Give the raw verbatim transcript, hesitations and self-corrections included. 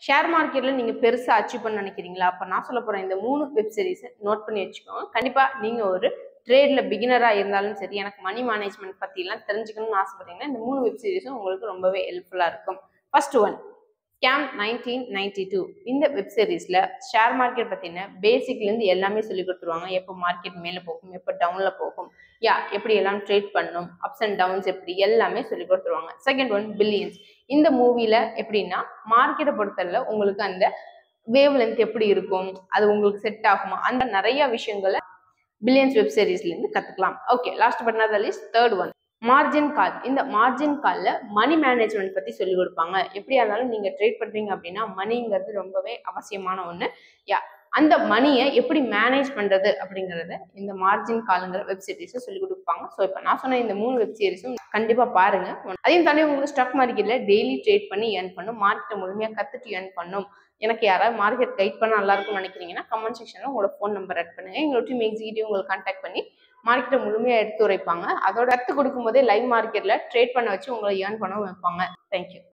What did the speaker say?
Share மார்க்கெட்ல நீங்க பெருசா அச்சீவ் பண்ண நினைக்கிறீங்களா? அப்ப நான் சொல்ல போறேன் இந்த மூணு வெப் சீரிஸ் நோட் பண்ணி வச்சுக்கோங்க. கண்டிப்பா நீங்க ஒரு ட்ரேட்ல பிகினரா இருந்தாலும் சரி, எனக்கு மணி மேனேஜ்மெண்ட் பத்தி எல்லாம் தெரிஞ்சுக்கணும்னு ஆசைப்பட்டீங்கன்னா இந்த மூணு வெப் சீரிஸும் உங்களுக்கு ரொம்பவே ஹெல்ப்ஃபுல்லா இருக்கும். First one scam nineteen ninety two. இந்த வெப் சீரிஸ்ல ஷேர் மார்க்கெட் பத்தின பேசிக்ல இருந்து எல்லாமே சொல்லி கொடுத்துருவாங்க. எப்போ மார்க்கெட் மேல போகும், எப்போ டவுன்ல போகும், யா எப்படி எல்லாம் ட்ரேட் பண்ணணும், அப்ஸ் அண்ட் டவுன்ஸ் எப்படி எல்லாமே சொல்லி கொடுத்துருவாங்க. Second one billions. இந்த மூவில எப்படின்னா மார்க்கெட்டை பொறுத்தவரை உங்களுக்கு அந்த வேவ் லென்த் எப்படி இருக்கும், அது உங்களுக்கு செட் ஆகுமா, அந்த நிறைய விஷயங்களை பில்லியன்ஸ் வெப் சீரிஸ்ல இருந்து கத்துக்கலாம். Okay, last but not the least third one margin call. இந்த மார்ஜின் கால்ல மணி மேனேஜ்மெண்ட் பத்தி சொல்லி கொடுப்பாங்க. எப்படியா இருந்தாலும் நீங்க ட்ரேட் பண்றீங்க அப்படின்னா மணிங்கிறது ரொம்பவே அவசியமான ஒண்ணு. யா அந்த மணியை எப்படி மேனேஜ் பண்றது அப்படிங்கறத இந்த மார்ஜின் கால்ங்கிற வெப் சீரிஸ் சொல்லி கொடுப்பாங்க. ஸோ இப்போ நான் சொன்ன இந்த மூணு வெப் சீரிஸும் கண்டிப்பா பாருங்க. அதையும் தாண்டி உங்களுக்கு ஸ்டாக் மார்க்கெட்ல டெய்லி ட்ரேட் பண்ணி ஏர்ன் பண்ணும், மார்க்கெட்டை முழுமையா கத்துட்டு ஏர்ன் பண்ணும், எனக்கு யாராவது மார்க்கெட் கைட் பண்ண நல்லா இருக்கும்னு நினைக்கிறீங்கன்னா கமெண்ட் செக்ஷன்ல உங்களோட ஃபோன் நம்பர் ஆட் பண்ணுங்க. எங்களோட டீம் எக்ஸிக்யூட்டிவ் உங்களுக்கு கான்டாக்ட் பண்ணி மார்க்கெட்டை முழுமையா எடுத்து உரைப்பாங்க. அதோட கத்து கொடுக்கும் போதே லைவ் மார்க்கெட்ல ட்ரேட் பண்ண வச்சு உங்களை ஏர்ன் பண்ண வைப்பாங்க. தேங்க்யூ.